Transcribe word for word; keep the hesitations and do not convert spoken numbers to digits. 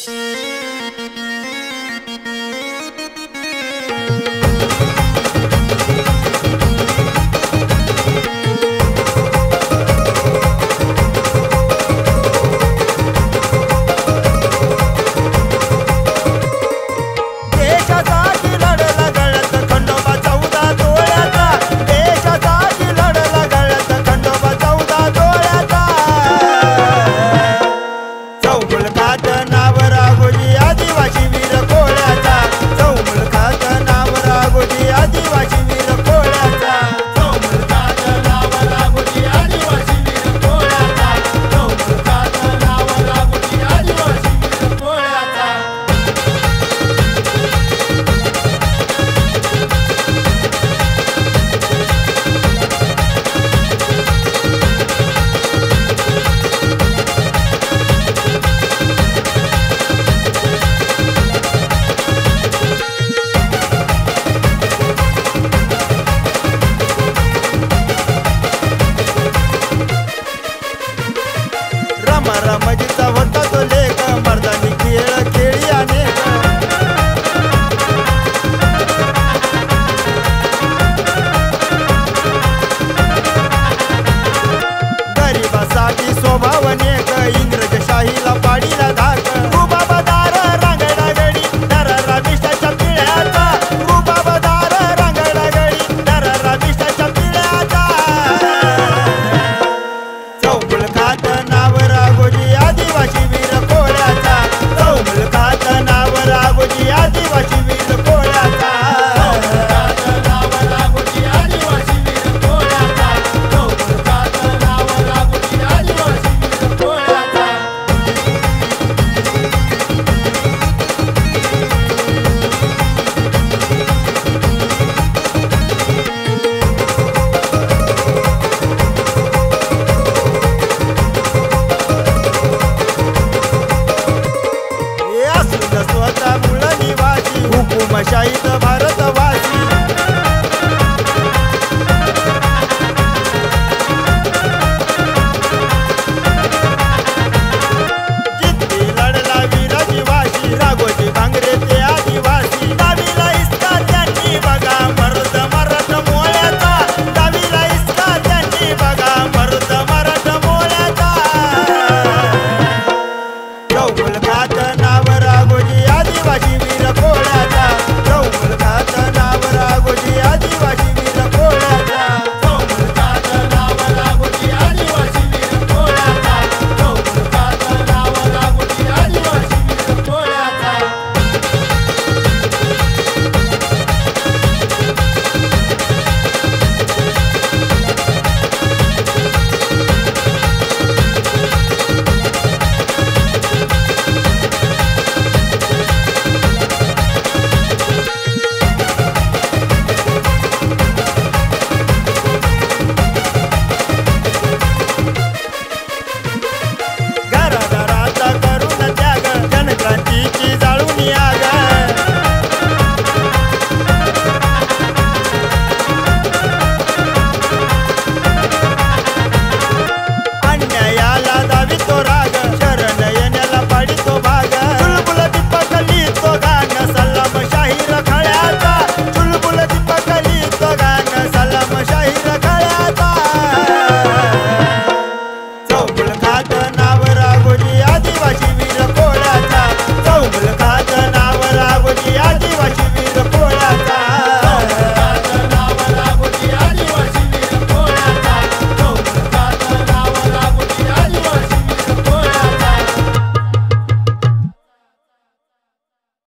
रमजीचा होता तो लेख मर्दानी खेळ खेळी अनेक गरीबासाठी स्वभाव अनेक इंग्रजशाहीला पाडीला धाक रुबाबदार रांगडागडी दरारा विष्टाच्या पिळ्याचा रुबाबदार रांगडागडी दरारा विष्टाच्या पिळ्याचा चौमुलखात नाव राघोजी आदिवासी वीर कोळ्याचा चौमुलखात नाव राघोजी आदिवासी वीर कोळ्याचा नाव राघोजी आदिवासी वीर कोळ्याचा चौमुलखात नाव राघोजी आदिवासी वीर कोळ्याचा स्वतः मूळ निवासी हुकुमशाही